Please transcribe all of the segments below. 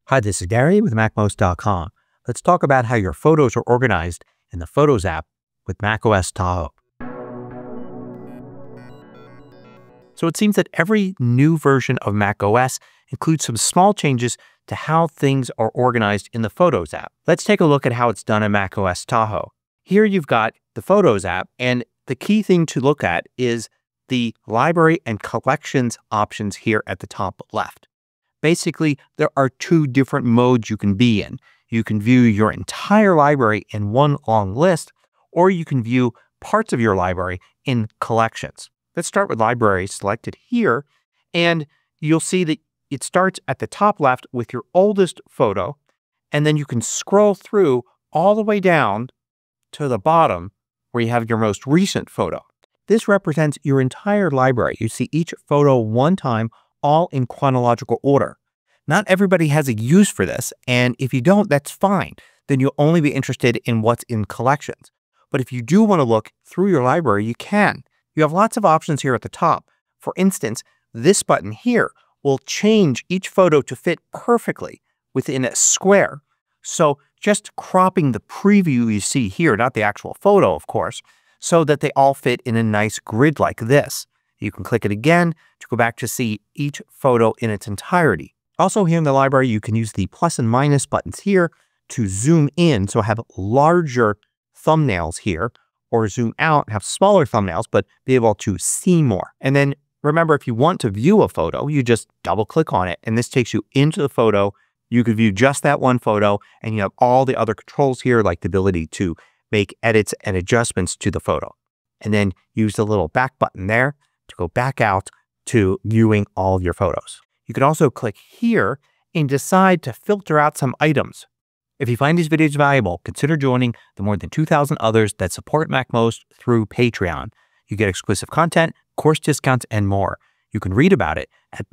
Hi, this is Gary with MacMost.com. Let's talk about how your photos are organized in the Photos app with macOS Tahoe. So it seems that every new version of macOS includes some small changes to how things are organized in the Photos app. Let's take a look at how it's done in macOS Tahoe. Here you've got the Photos app, and the key thing to look at is the Library and Collections options here at the top left. Basically, there are two different modes you can be in. You can view your entire library in one long list, or you can view parts of your library in collections. Let's start with Library selected here, and you'll see that it starts at the top left with your oldest photo, and then you can scroll through all the way down to the bottom where you have your most recent photo. This represents your entire library. You see each photo one time, all in chronological order. Not everybody has a use for this, and if you don't, that's fine. Then you'll only be interested in what's in collections. But if you do want to look through your library, you can. You have lots of options here at the top. For instance, this button here will change each photo to fit perfectly within a square. So just cropping the preview you see here, not the actual photo, of course, so that they all fit in a nice grid like this. You can click it again to go back to see each photo in its entirety. Also here in the library, you can use the plus and minus buttons here to zoom in, so have larger thumbnails here, or zoom out and have smaller thumbnails, but be able to see more. And then remember, if you want to view a photo, you just double click on it, and this takes you into the photo. You could view just that one photo, and you have all the other controls here, like the ability to make edits and adjustments to the photo. And then use the little back button there to go back out to viewing all of your photos. You can also click here and decide to filter out some items. If you find these videos valuable, consider joining the more than 2,000 others that support MacMost through Patreon. You get exclusive content, course discounts, and more. You can read about it at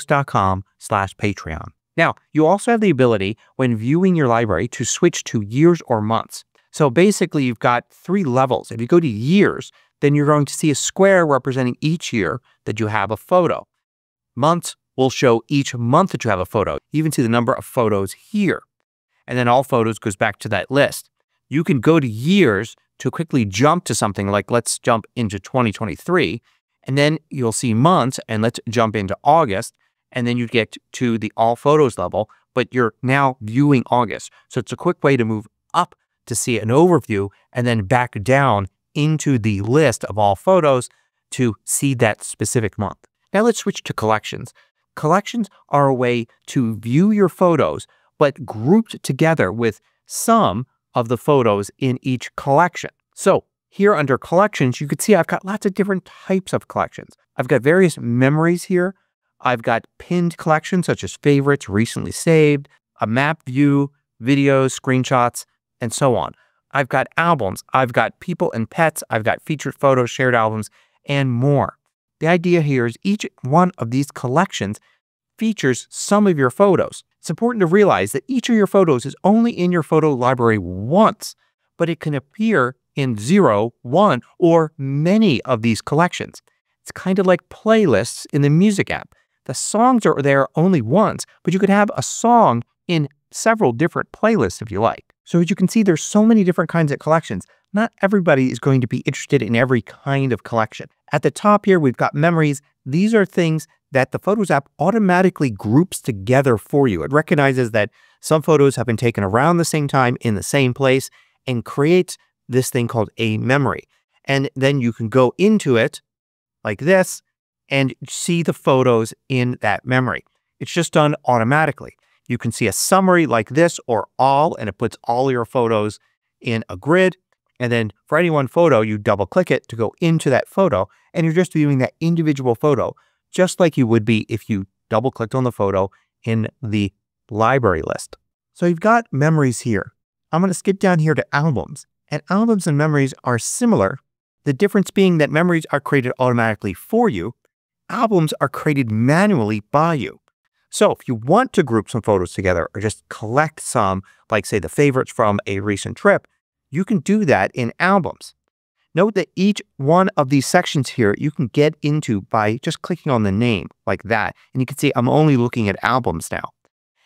macmost.com/Patreon. Now, you also have the ability when viewing your library to switch to years or months. So basically, you've got three levels. If you go to years, then you're going to see a square representing each year that you have a photo. Months will show each month that you have a photo. You even see the number of photos here. And then all photos goes back to that list. You can go to years to quickly jump to something like, let's jump into 2023, and then you'll see months, and let's jump into August, and then you get to the all photos level, but you're now viewing August. So it's a quick way to move up to see an overview, and then back down into the list of all photos to see that specific month. Now let's switch to collections. Collections are a way to view your photos, but grouped together with some of the photos in each collection. So here under collections, you can see I've got lots of different types of collections. I've got various memories here. I've got pinned collections such as favorites, recently saved, a map view, videos, screenshots, and so on. I've got albums. I've got people and pets. I've got featured photos, shared albums, and more. The idea here is each one of these collections features some of your photos. It's important to realize that each of your photos is only in your photo library once, but it can appear in 0, 1, or many of these collections. It's kind of like playlists in the music app. The songs are there only once, but you could have a song in several different playlists if you like. So as you can see, there's so many different kinds of collections. Not everybody is going to be interested in every kind of collection. At the top here, we've got memories. These are things that the Photos app automatically groups together for you. It recognizes that some photos have been taken around the same time in the same place and creates this thing called a memory. And then you can go into it like this and see the photos in that memory. It's just done automatically. You can see a summary like this or all, and it puts all your photos in a grid. And then for any one photo, you double click it to go into that photo, and you're just viewing that individual photo, just like you would be if you double clicked on the photo in the library list. So you've got memories here. I'm going to skip down here to albums, and albums and memories are similar. The difference being that memories are created automatically for you. Albums are created manually by you. So if you want to group some photos together or just collect some, like say the favorites from a recent trip, you can do that in albums. Note that each one of these sections here you can get into by just clicking on the name like that. And you can see I'm only looking at albums now.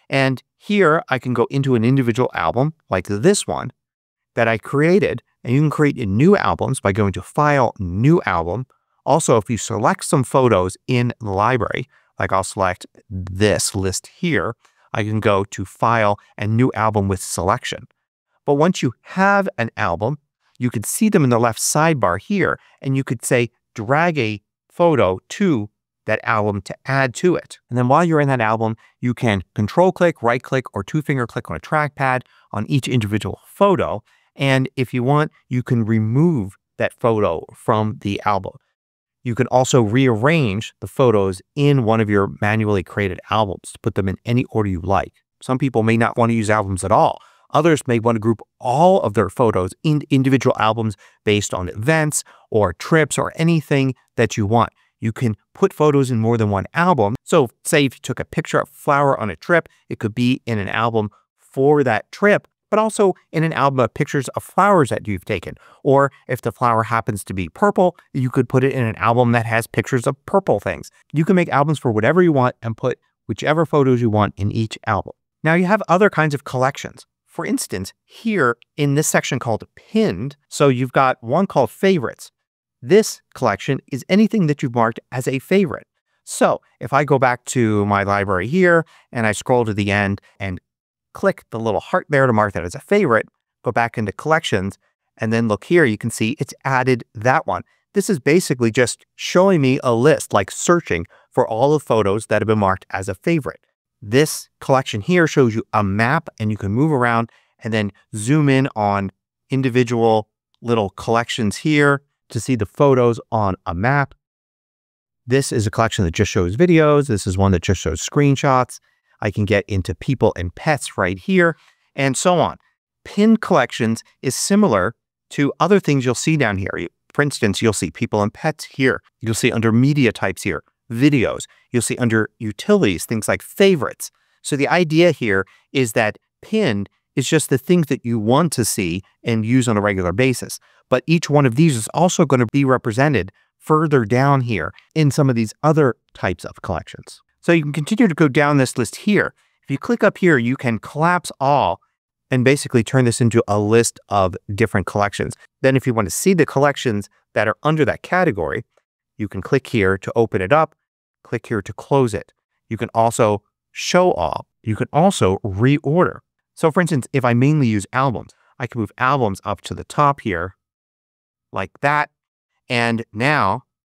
And here I can go into an individual album like this one that I created. And you can create new albums by going to File, New Album. Also, if you select some photos in the library, like I'll select this list here, I can go to File and New Album with Selection. But once you have an album, you could see them in the left sidebar here, and you could say, drag a photo to that album to add to it. And then while you're in that album, you can control click, right click, or two-finger click on a trackpad on each individual photo. And if you want, you can remove that photo from the album. You can also rearrange the photos in one of your manually created albums to put them in any order you like. Some people may not want to use albums at all. Others may want to group all of their photos in individual albums based on events or trips or anything that you want. You can put photos in more than one album. So say if you took a picture of a flower on a trip, it could be in an album for that trip, but also in an album of pictures of flowers that you've taken. Or if the flower happens to be purple, you could put it in an album that has pictures of purple things. You can make albums for whatever you want and put whichever photos you want in each album. Now you have other kinds of collections. For instance, here in this section called Pinned, so you've got one called Favorites. This collection is anything that you've marked as a favorite. So if I go back to my library here and I scroll to the end and click the little heart there to mark that as a favorite, go back into collections, and then look here, you can see it's added that one. This is basically just showing me a list, like searching for all the photos that have been marked as a favorite. This collection here shows you a map, and you can move around and then zoom in on individual little collections here to see the photos on a map. This is a collection that just shows videos. This is one that just shows screenshots. I can get into people and pets right here, and so on. Pinned collections is similar to other things you'll see down here. For instance, you'll see people and pets here. You'll see under media types here, videos. You'll see under utilities, things like favorites. So the idea here is that pinned is just the things that you want to see and use on a regular basis. But each one of these is also going to be represented further down here in some of these other types of collections. So you can continue to go down this list here. If you click up here, you can collapse all and basically turn this into a list of different collections. Then if you want to see the collections that are under that category, you can click here to open it up, click here to close it. You can also show all. You can also reorder. So for instance, if I mainly use albums, I can move albums up to the top here like that. And now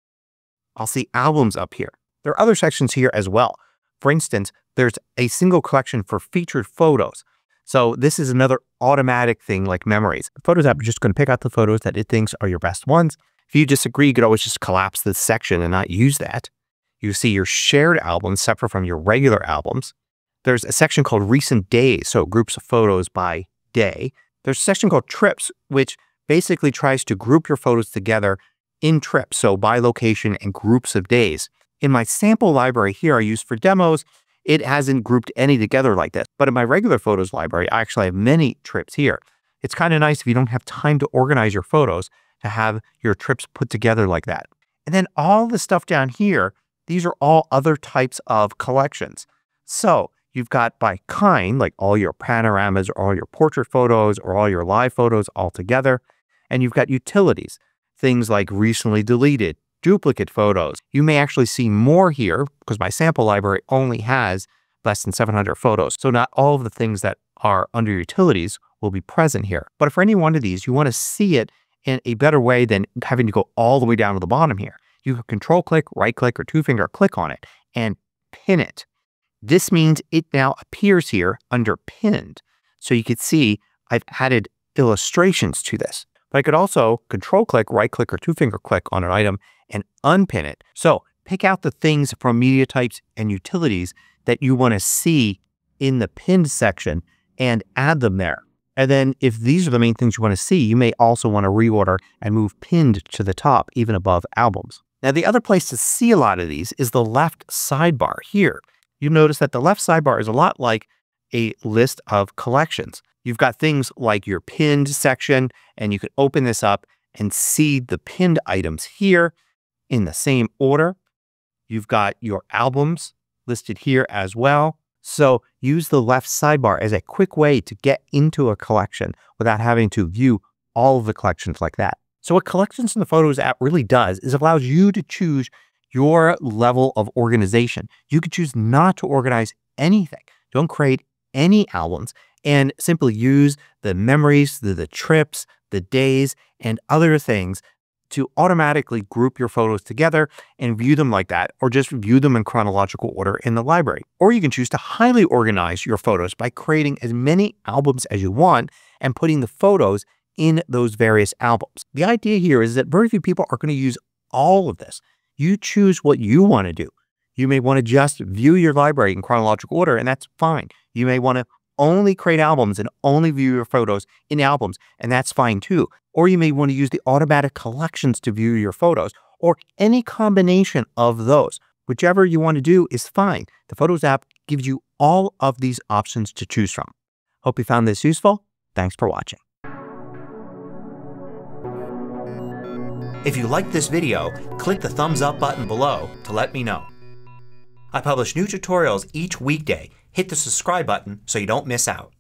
I'll see albums up here. There are other sections here as well. For instance, there's a single collection for featured photos. So this is another automatic thing like memories. The Photos app is just going to pick out the photos that it thinks are your best ones. If you disagree, you could always just collapse this section and not use that. You see your shared albums separate from your regular albums. There's a section called Recent Days, so groups of photos by day. There's a section called Trips, which basically tries to group your photos together in trips, so by location and groups of days. In my sample library here I use for demos, it hasn't grouped any together like this. But in my regular photos library, I actually have many trips here. It's kind of nice if you don't have time to organize your photos to have your trips put together like that. And then all the stuff down here, these are all other types of collections. So you've got by kind, like all your panoramas or all your portrait photos or all your live photos all together. And you've got utilities, things like recently deleted, duplicate photos. You may actually see more here because my sample library only has less than 700 photos. So not all of the things that are under utilities will be present here. But for any one of these, you want to see it in a better way than having to go all the way down to the bottom here. You can control click, right click, or two-finger click on it and pin it. This means it now appears here under pinned. So you can see I've added illustrations to this. But I could also control click, right click, or two-finger click on an item and unpin it. So pick out the things from media types and utilities that you want to see in the pinned section and add them there. And then if these are the main things you want to see, you may also want to reorder and move pinned to the top, even above albums. Now, the other place to see a lot of these is the left sidebar here. You notice that the left sidebar is a lot like a list of collections. You've got things like your pinned section, and you can open this up and see the pinned items here in the same order. You've got your albums listed here as well. So use the left sidebar as a quick way to get into a collection without having to view all of the collections like that. So what Collections in the Photos app really does is it allows you to choose your level of organization. You could choose not to organize anything. Don't create any albums and simply use the memories, the trips, the days, and other things to automatically group your photos together and view them like that, or just view them in chronological order in the library. Or you can choose to highly organize your photos by creating as many albums as you want and putting the photos in those various albums. The idea here is that very few people are going to use all of this. You choose what you want to do. You may want to just view your library in chronological order, and that's fine. You may want to only create albums and only view your photos in albums, and that's fine too. Or you may want to use the automatic collections to view your photos, or any combination of those. Whichever you want to do is fine. The Photos app gives you all of these options to choose from. Hope you found this useful. Thanks for watching. If you liked this video, click the thumbs up button below to let me know. I publish new tutorials each weekday. Hit the subscribe button so you don't miss out.